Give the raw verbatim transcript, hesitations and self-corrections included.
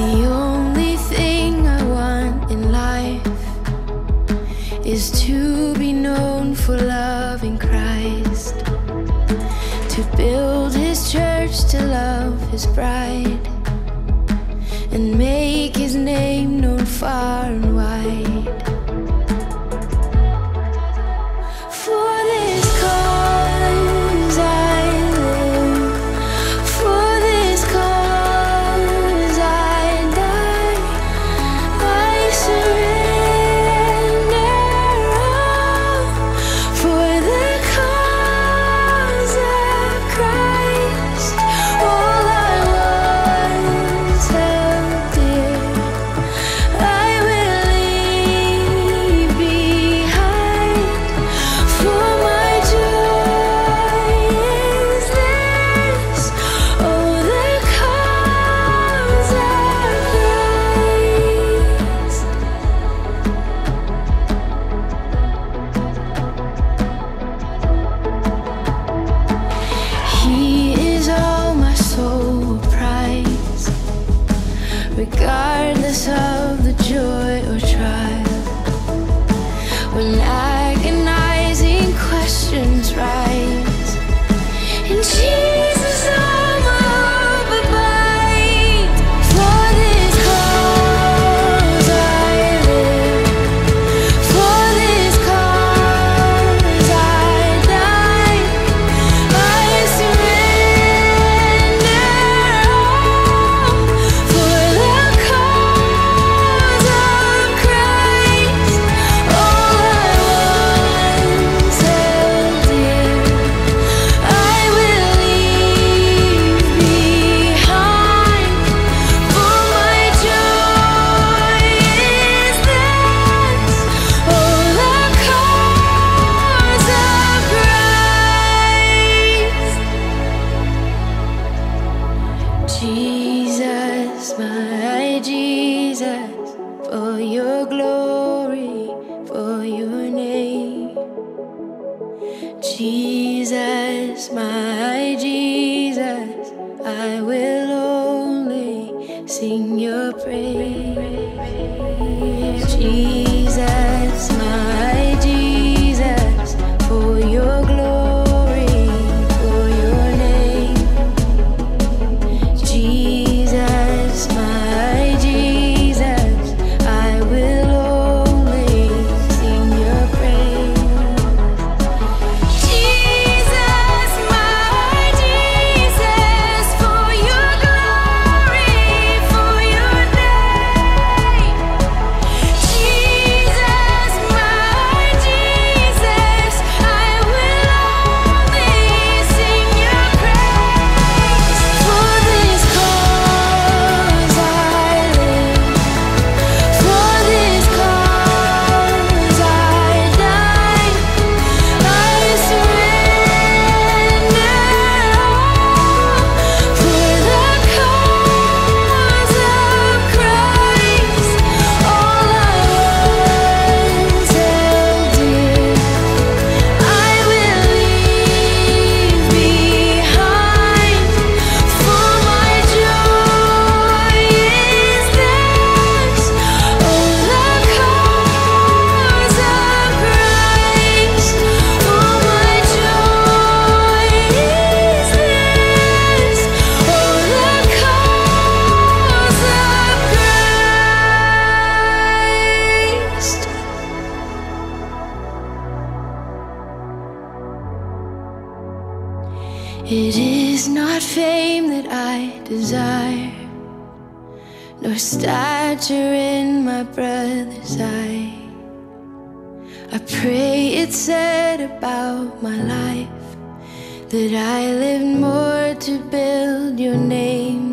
The only thing I want in life is to be known for loving Christ, to build His church, to love His bride, and make His name known far and wide. For this cause I live, for this cause I die. I surrender all for the cause of Christ. All I once held dear, I will leave behind. For my joy is this, oh, the cause of Christ. He is all my soul will prize, regardless of the joy or trial. When agonizing questions rise, in Jesus all my hope abides. For this cause I live, for this cause I die. I surrender all for the cause of Christ. All I once held dear, I will leave behind. For my joy is this, oh, the cause of Christ. Jesus, my Jesus, for your glory, for your name. Jesus, my Jesus, I will only sing your praise. Jesus, my Jesus, for your glory, for your name. Jesus, my Jesus, I will only sing your praise. Jesus, my Jesus, for your glory, for your name. Jesus, my Jesus, I will only sing your praise. For this cause I live, for this cause I die. I surrender all for the cause of Christ. All I once held dear, I will leave behind. For my joy is this, oh, the cause of Christ. For my joy is this, oh, the cause of Christ. It is not fame that I desire, nor stature in my brother's eye. I pray it's said about my life that I lived more to build your name